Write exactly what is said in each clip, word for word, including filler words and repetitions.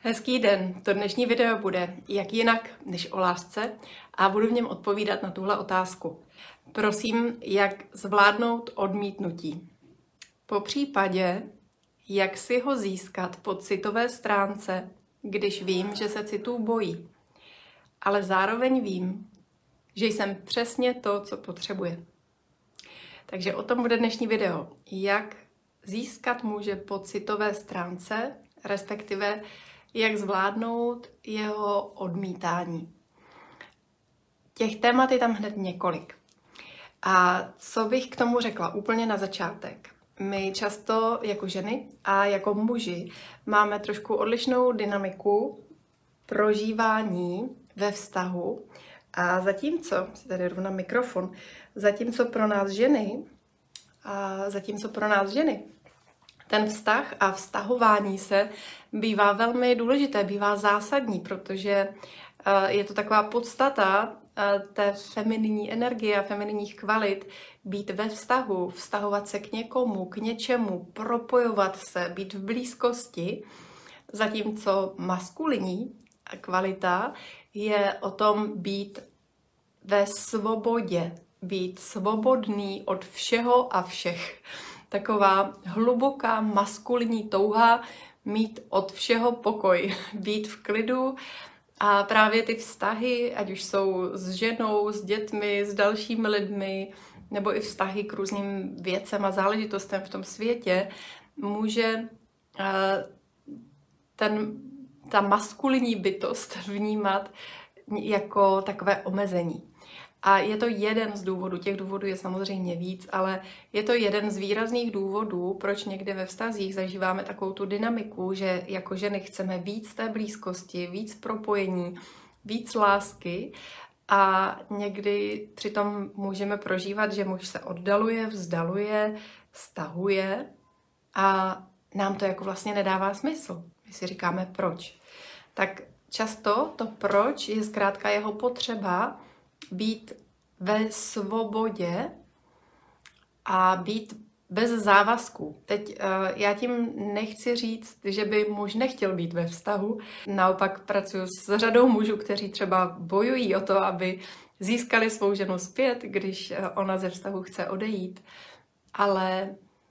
Hezký den, to dnešní video bude jak jinak než o lásce a budu v něm odpovídat na tuhle otázku. Prosím, jak zvládnout odmítnutí. Po případě, jak si ho získat po citové stránce, když vím, že se citů bojí, ale zároveň vím, že jsem přesně to, co potřebuje. Takže o tom bude dnešní video. Jak získat muže po citové stránce, respektive jak zvládnout jeho odmítání. Těch témat je tam hned několik. A co bych k tomu řekla úplně na začátek? My často jako ženy a jako muži máme trošku odlišnou dynamiku prožívání ve vztahu. A zatímco, si tady rovnám mikrofon, zatímco pro nás ženy, a zatímco pro nás ženy, ten vztah a vztahování se bývá velmi důležité, bývá zásadní, protože je to taková podstata té femininní energie a femininních kvalit, být ve vztahu, vztahovat se k někomu, k něčemu, propojovat se, být v blízkosti, zatímco maskulinní kvalita je o tom být ve svobodě, být svobodný od všeho a všech. Taková hluboká maskulinní touha mít od všeho pokoj, být v klidu a právě ty vztahy, ať už jsou s ženou, s dětmi, s dalšími lidmi, nebo i vztahy k různým věcem a záležitostem v tom světě, může ten, ta maskulinní bytost vnímat jako takové omezení. A je to jeden z důvodů, těch důvodů je samozřejmě víc, ale je to jeden z výrazných důvodů, proč někde ve vztazích zažíváme takovou tu dynamiku, že jako ženy chceme víc té blízkosti, víc propojení, víc lásky a někdy přitom můžeme prožívat, že muž se oddaluje, vzdaluje, stahuje a nám to jako vlastně nedává smysl. My si říkáme proč. Tak často to proč je zkrátka jeho potřeba být ve svobodě a být bez závazků. Teď já tím nechci říct, že by muž nechtěl být ve vztahu. Naopak pracuji s řadou mužů, kteří třeba bojují o to, aby získali svou ženu zpět, když ona ze vztahu chce odejít. Ale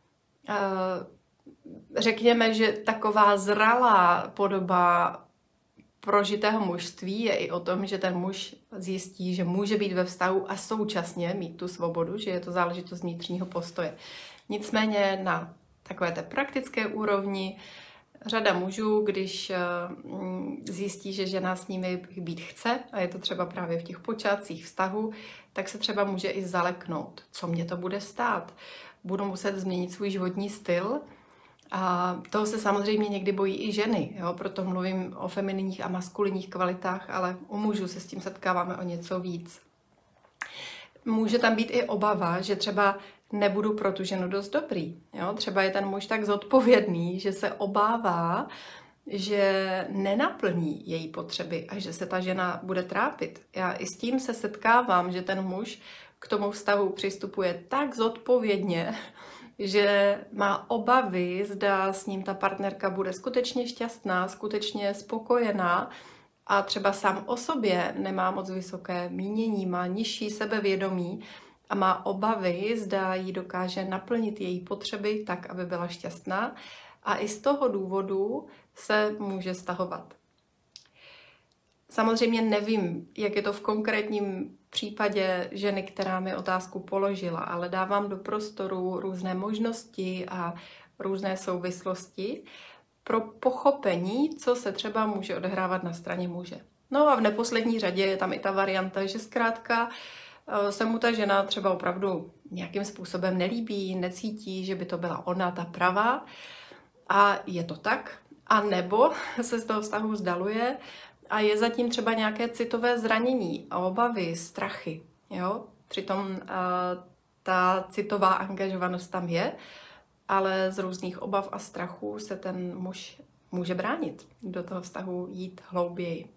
řekněme, že taková zralá podoba prožitého mužství je i o tom, že ten muž zjistí, že může být ve vztahu a současně mít tu svobodu, že je to záležitost vnitřního postoje. Nicméně na takové té praktické úrovni řada mužů, když zjistí, že žena s nimi být chce, a je to třeba právě v těch počátcích vztahu, tak se třeba může i zaleknout. Co mě to bude stát? Budu muset změnit svůj životní styl. A toho se samozřejmě někdy bojí i ženy, jo? Proto mluvím o femininních a maskulinních kvalitách, ale u mužů se s tím setkáváme o něco víc. Může tam být i obava, že třeba nebudu pro tu ženu dost dobrý. Jo? Třeba je ten muž tak zodpovědný, že se obává, že nenaplní její potřeby a že se ta žena bude trápit. Já i s tím se setkávám, že ten muž k tomu vztahu přistupuje tak zodpovědně, že má obavy, zda s ním ta partnerka bude skutečně šťastná, skutečně spokojená a třeba sám o sobě nemá moc vysoké mínění, má nižší sebevědomí a má obavy, zda jí dokáže naplnit její potřeby tak, aby byla šťastná a i z toho důvodu se může stahovat. Samozřejmě nevím, jak je to v konkrétním případě ženy, která mi otázku položila, ale dávám do prostoru různé možnosti a různé souvislosti pro pochopení, co se třeba může odehrávat na straně muže. No a v neposlední řadě je tam i ta varianta, že zkrátka se mu ta žena třeba opravdu nějakým způsobem nelíbí, necítí, že by to byla ona ta pravá a je to tak, a nebo se z toho vztahu vzdaluje a je zatím třeba nějaké citové zranění a obavy, strachy. Jo? Přitom uh, ta citová angažovanost tam je, ale z různých obav a strachů se ten muž může bránit do toho vztahu jít hlouběji.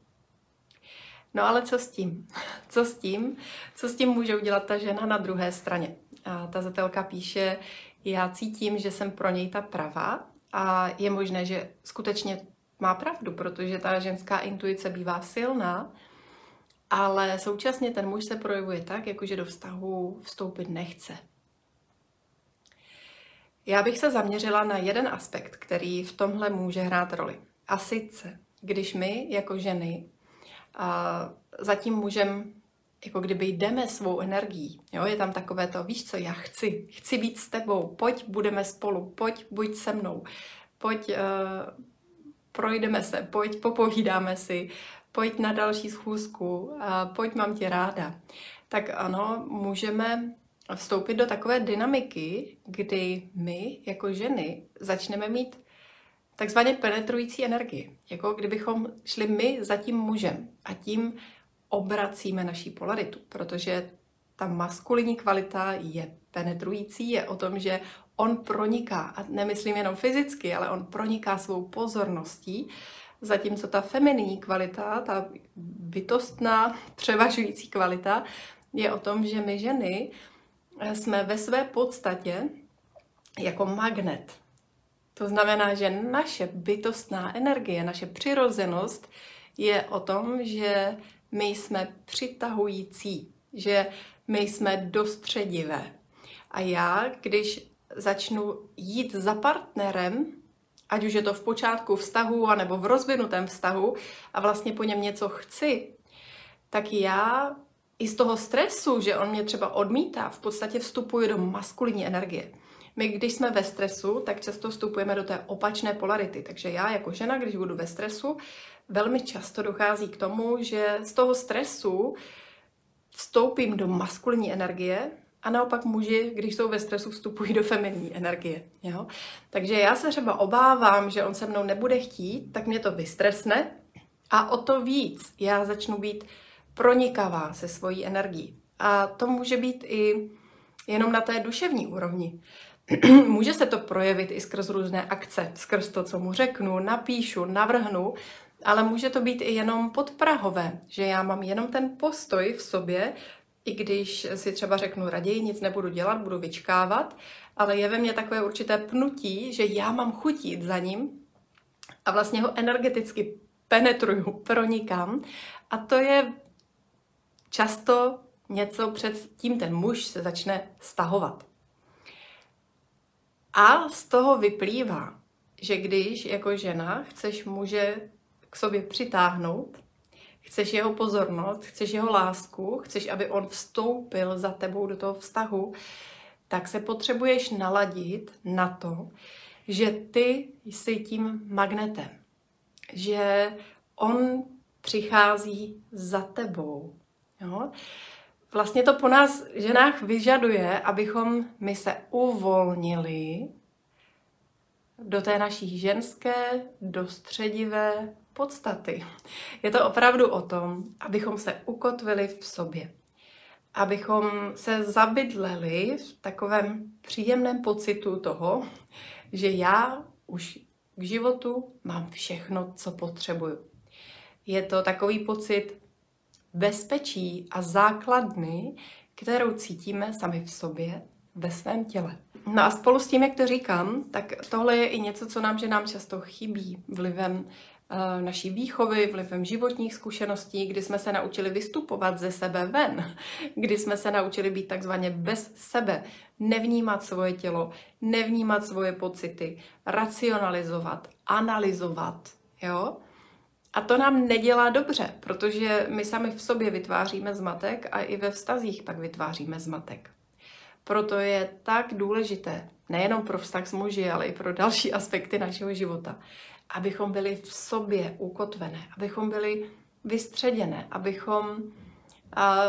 No ale co s tím? Co s tím? Co s tím může udělat ta žena na druhé straně? A ta zatelka píše, já cítím, že jsem pro něj ta pravá a je možné, že skutečně má pravdu, protože ta ženská intuice bývá silná, ale současně ten muž se projevuje tak, jakože do vztahu vstoupit nechce. Já bych se zaměřila na jeden aspekt, který v tomhle může hrát roli. A sice, když my jako ženy a za tím mužem jako kdyby jdeme svou energií. Jo? Je tam takové to, víš co, já chci, chci být s tebou, pojď, budeme spolu, pojď, buď se mnou, pojď, uh, projdeme se, pojď, popovídáme si, pojď na další schůzku, a pojď, mám tě ráda. Tak ano, můžeme vstoupit do takové dynamiky, kdy my jako ženy začneme mít takzvaně penetrující energii. Jako kdybychom šli my za tím mužem a tím obracíme naší polaritu, protože ta maskulinní kvalita je penetrující, je o tom, že on proniká, a nemyslím jenom fyzicky, ale on proniká svou pozorností, zatímco ta femininní kvalita, ta bytostná, převažující kvalita, je o tom, že my ženy jsme ve své podstatě jako magnet. To znamená, že naše bytostná energie, naše přirozenost je o tom, že my jsme přitahující, že my jsme dostředivé. A já, když začnu jít za partnerem, ať už je to v počátku vztahu, anebo v rozvinutém vztahu, a vlastně po něm něco chci, tak já i z toho stresu, že on mě třeba odmítá, v podstatě vstupuji do maskulinní energie. My, když jsme ve stresu, tak často vstupujeme do té opačné polarity. Takže já jako žena, když budu ve stresu, velmi často dochází k tomu, že z toho stresu vstoupím do maskulinní energie a naopak muži, když jsou ve stresu, vstupují do feminní energie. Jo? Takže já se třeba obávám, že on se mnou nebude chtít, tak mě to vystresne a o to víc já začnu být pronikavá se svojí energií. A to může být i jenom na té duševní úrovni. Může se to projevit i skrz různé akce, skrz to, co mu řeknu, napíšu, navrhnu, ale může to být i jenom podprahové, že já mám jenom ten postoj v sobě, i když si třeba řeknu raději, nic nebudu dělat, budu vyčkávat, ale je ve mně takové určité pnutí, že já mám chuť jít za ním a vlastně ho energeticky penetruju, pronikám, a to je často něco, před tím ten muž se začne stahovat. A z toho vyplývá, že když jako žena chceš muže k sobě přitáhnout, chceš jeho pozornost, chceš jeho lásku, chceš, aby on vstoupil za tebou do toho vztahu, tak se potřebuješ naladit na to, že ty jsi tím magnetem, že on přichází za tebou. Jo? Vlastně to po nás ženách vyžaduje, abychom my se uvolnili do té naší ženské, dostředivé podstaty. Je to opravdu o tom, abychom se ukotvili v sobě. Abychom se zabydleli v takovém příjemném pocitu toho, že já už k životu mám všechno, co potřebuju. Je to takový pocit bezpečí a základny, kterou cítíme sami v sobě, ve svém těle. No a spolu s tím, jak to říkám, tak tohle je i něco, co nám ženám často chybí vlivem uh, naší výchovy, vlivem životních zkušeností, kdy jsme se naučili vystupovat ze sebe ven, kdy jsme se naučili být takzvaně bez sebe, nevnímat svoje tělo, nevnímat svoje pocity, racionalizovat, analyzovat, jo? A to nám nedělá dobře, protože my sami v sobě vytváříme zmatek a i ve vztazích pak vytváříme zmatek. Proto je tak důležité, nejenom pro vztah s muži, ale i pro další aspekty našeho života, abychom byli v sobě ukotvené, abychom byli vystředěné, abychom a,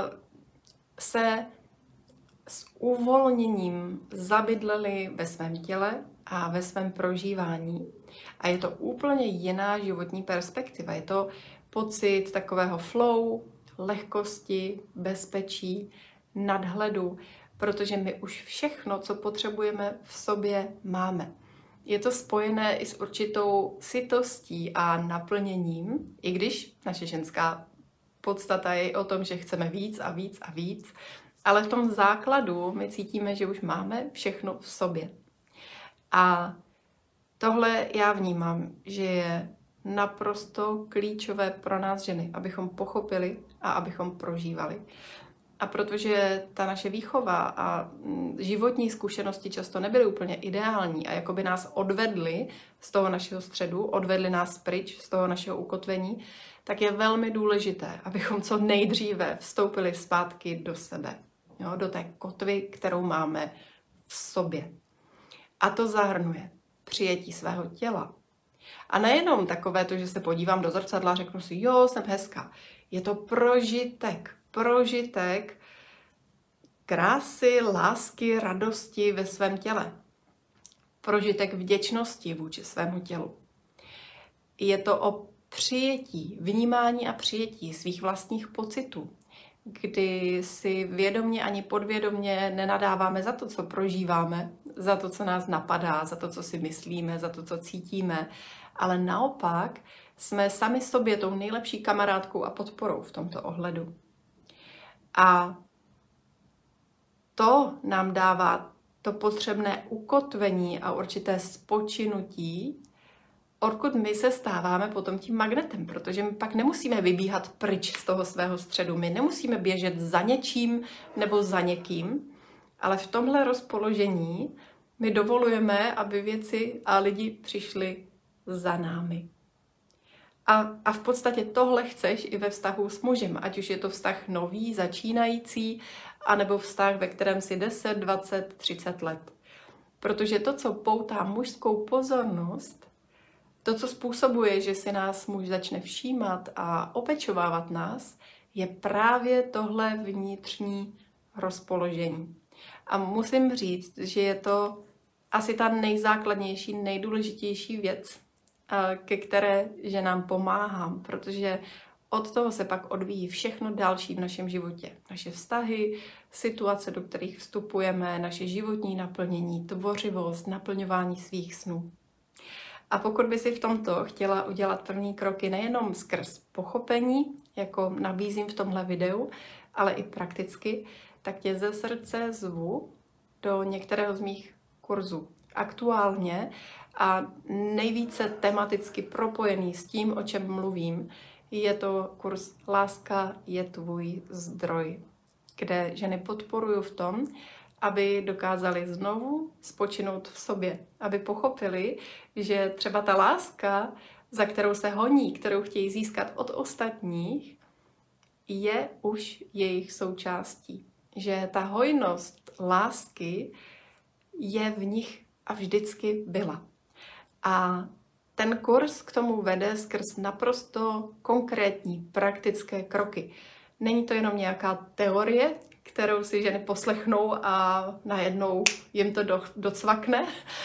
se s uvolněním zabydleli ve svém těle a ve svém prožívání. A je to úplně jiná životní perspektiva. Je to pocit takového flow, lehkosti, bezpečí, nadhledu, protože my už všechno, co potřebujeme, v sobě máme. Je to spojené i s určitou sytostí a naplněním, i když naše ženská podstata je o tom, že chceme víc a víc a víc, ale v tom základu my cítíme, že už máme všechno v sobě. A tohle já vnímám, že je naprosto klíčové pro nás ženy, abychom pochopili a abychom prožívali. A protože ta naše výchova a životní zkušenosti často nebyly úplně ideální a jakoby nás odvedly z toho našeho středu, odvedly nás pryč z toho našeho ukotvení, tak je velmi důležité, abychom co nejdříve vstoupili zpátky do sebe, jo, do té kotvy, kterou máme v sobě. A to zahrnuje přijetí svého těla. A nejenom takové to, že se podívám do zrcadla a řeknu si, jo, jsem hezká. Je to prožitek, prožitek krásy, lásky, radosti ve svém těle. Prožitek vděčnosti vůči svému tělu. Je to o přijetí, vnímání a přijetí svých vlastních pocitů, kdy si vědomně ani podvědomně nenadáváme za to, co prožíváme, za to, co nás napadá, za to, co si myslíme, za to, co cítíme, ale naopak jsme sami sobě tou nejlepší kamarádkou a podporou v tomto ohledu. A to nám dává to potřebné ukotvení a určité spočinutí, odkud my se stáváme potom tím magnetem, protože my pak nemusíme vybíhat pryč z toho svého středu, my nemusíme běžet za něčím nebo za někým, ale v tomhle rozpoložení my dovolujeme, aby věci a lidi přišli za námi. A, a v podstatě tohle chceš i ve vztahu s mužem, ať už je to vztah nový, začínající, anebo vztah, ve kterém si deset, dvacet, třicet let. Protože to, co poutá mužskou pozornost, to, co způsobuje, že si nás muž začne všímat a opečovávat nás, je právě tohle vnitřní rozpoložení. A musím říct, že je to asi ta nejzákladnější, nejdůležitější věc, ke které ženám pomáhám, protože od toho se pak odvíjí všechno další v našem životě. Naše vztahy, situace, do kterých vstupujeme, naše životní naplnění, tvořivost, naplňování svých snů. A pokud by si v tomto chtěla udělat první kroky nejenom skrz pochopení, jako nabízím v tomhle videu, ale i prakticky, tak tě ze srdce zvu do některého z mých kurzů. Aktuálně a nejvíce tematicky propojený s tím, o čem mluvím, je to kurz Láska je tvůj zdroj, kde ženy podporuju v tom, aby dokázali znovu spočinout v sobě, aby pochopili, že třeba ta láska, za kterou se honí, kterou chtějí získat od ostatních, je už jejich součástí. Že ta hojnost lásky je v nich a vždycky byla. A ten kurz k tomu vede skrz naprosto konkrétní, praktické kroky. Není to jenom nějaká teorie, kterou si ženy poslechnou a najednou jim to do, docvakne,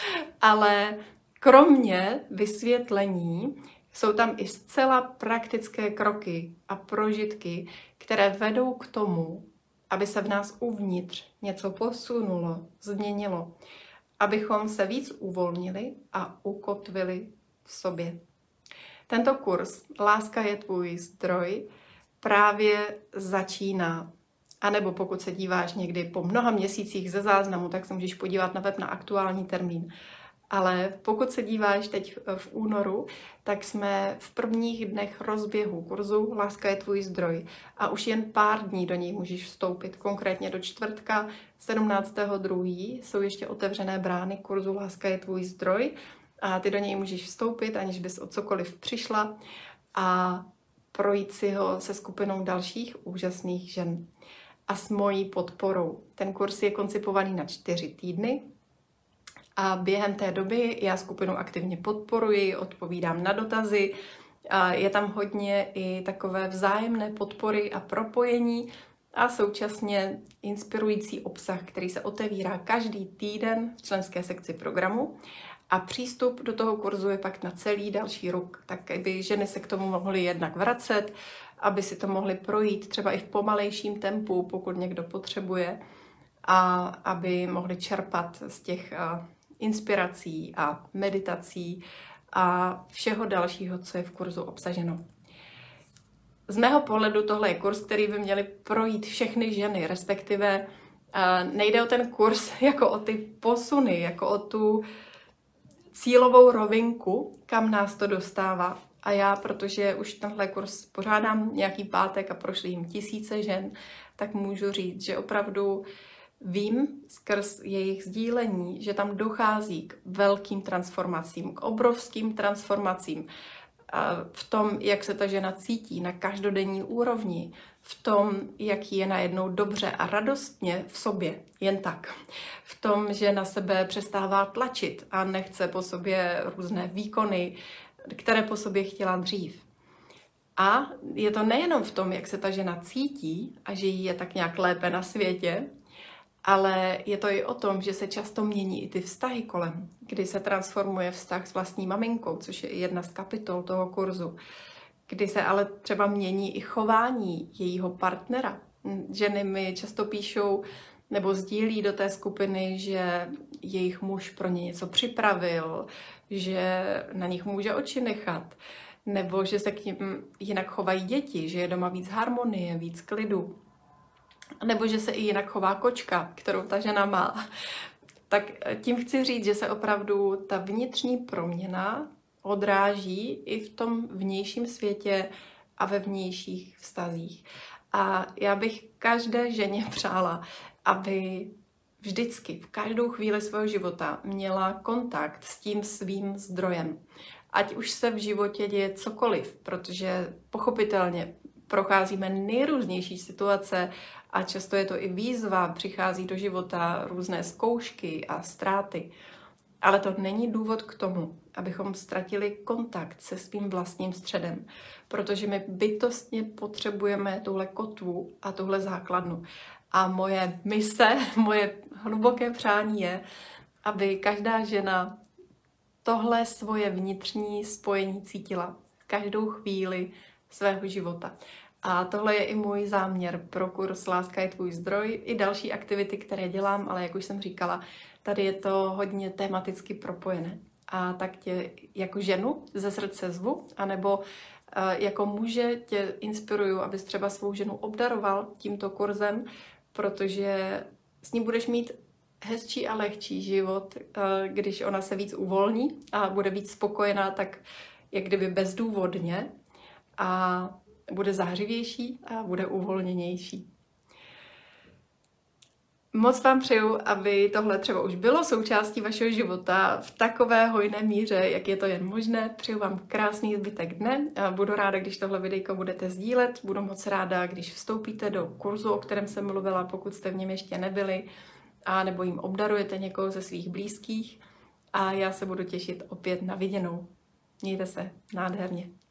ale kromě vysvětlení jsou tam i zcela praktické kroky a prožitky, které vedou k tomu, aby se v nás uvnitř něco posunulo, změnilo, abychom se víc uvolnili a ukotvili v sobě. Tento kurz Láska je tvůj zdroj právě začíná. A nebo pokud se díváš někdy po mnoha měsících ze záznamu, tak se můžeš podívat na web na aktuální termín. Ale pokud se díváš teď v únoru, tak jsme v prvních dnech rozběhu kurzu Láska je tvůj zdroj. A už jen pár dní do něj můžeš vstoupit. Konkrétně do čtvrtka sedmnáctého druhého jsou ještě otevřené brány kurzu Láska je tvůj zdroj. A ty do něj můžeš vstoupit, aniž bys o cokoliv přišla a projít si ho se skupinou dalších úžasných žen. A s mojí podporou. Ten kurz je koncipovaný na čtyři týdny a během té doby já skupinu aktivně podporuji, odpovídám na dotazy. A je tam hodně i takové vzájemné podpory a propojení a současně inspirující obsah, který se otevírá každý týden v členské sekci programu. A přístup do toho kurzu je pak na celý další rok, tak aby ženy se k tomu mohly jednak vracet, aby si to mohly projít třeba i v pomalejším tempu, pokud někdo potřebuje, a aby mohli čerpat z těch inspirací a meditací a všeho dalšího, co je v kurzu obsaženo. Z mého pohledu tohle je kurz, který by měly projít všechny ženy, respektive nejde o ten kurz jako o ty posuny, jako o tu cílovou rovinku, kam nás to dostává, A já, protože už tenhle kurz pořádám nějaký pátek a prošli jim tisíce žen, tak můžu říct, že opravdu vím skrz jejich sdílení, že tam dochází k velkým transformacím, k obrovským transformacím v tom, jak se ta žena cítí na každodenní úrovni, v tom, jak je najednou dobře a radostně v sobě, jen tak. V tom, že na sebe přestává tlačit a nechce po sobě různé výkony, které po sobě chtěla dřív. A je to nejenom v tom, jak se ta žena cítí a že jí je tak nějak lépe na světě, ale je to i o tom, že se často mění i ty vztahy kolem, kdy se transformuje vztah s vlastní maminkou, což je jedna z kapitol toho kurzu, kdy se ale třeba mění i chování jejího partnera. Ženy mi často píšou nebo sdílí do té skupiny, že jejich muž pro ně něco připravil, že na nich může oči nechat, nebo že se k nim jinak chovají děti, že je doma víc harmonie, víc klidu. Nebo že se i jinak chová kočka, kterou ta žena má. Tak tím chci říct, že se opravdu ta vnitřní proměna odráží i v tom vnějším světě a ve vnějších vztazích. A já bych každé ženě přála, aby vždycky, v každou chvíli svého života měla kontakt s tím svým zdrojem. Ať už se v životě děje cokoliv, protože pochopitelně procházíme nejrůznější situace a často je to i výzva, přichází do života různé zkoušky a ztráty. Ale to není důvod k tomu, abychom ztratili kontakt se svým vlastním středem, protože my bytostně potřebujeme tuhle kotvu a tuhle základnu. A moje mise, moje hluboké přání je, aby každá žena tohle svoje vnitřní spojení cítila každou chvíli svého života. A tohle je i můj záměr pro kurz Láska je tvůj zdroj, i další aktivity, které dělám, ale jak už jsem říkala, tady je to hodně tematicky propojené. A tak tě jako ženu ze srdce zvu, anebo jako muže tě inspiruju, abys třeba svou ženu obdaroval tímto kurzem, protože s ní budeš mít hezčí a lehčí život, když ona se víc uvolní a bude víc spokojená, tak jak kdyby bezdůvodně a bude zářivější a bude uvolněnější. Moc vám přeju, aby tohle třeba už bylo součástí vašeho života v takové hojné míře, jak je to jen možné. Přeju vám krásný zbytek dne. Budu ráda, když tohle videjko budete sdílet. Budu moc ráda, když vstoupíte do kurzu, o kterém jsem mluvila, pokud jste v něm ještě nebyli, a nebo jim obdarujete někoho ze svých blízkých. A já se budu těšit opět na viděnou. Mějte se nádherně.